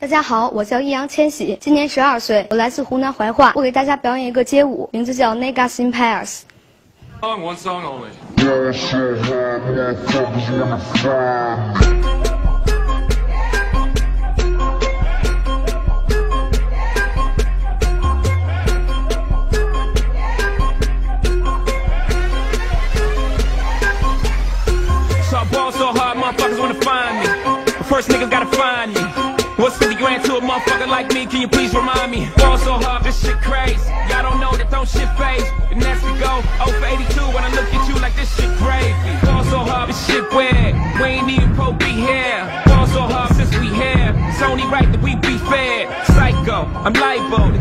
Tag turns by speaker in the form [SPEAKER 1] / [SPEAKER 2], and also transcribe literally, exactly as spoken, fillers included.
[SPEAKER 1] 大家好，我叫易烊千玺，今年十二岁，我来自湖南怀化。我给大家表演一个街舞，名字叫 Negas in Pairs。
[SPEAKER 2] One song only. So I ball so hard, motherfuckers wanna find me. But first niggas gotta find me. What's fifty grand to a motherfucker like me? Can you please remind me? Ball so hard, this shit crazy. Y'all don't know that don't shit phase. And that's to go oh for eighty-two when I look at you like this shit crazy. Ball so hard, this shit weird. We ain't even pro be here. Ball so hard since we here. It's only right that we be fair. Psycho, I'm libo. The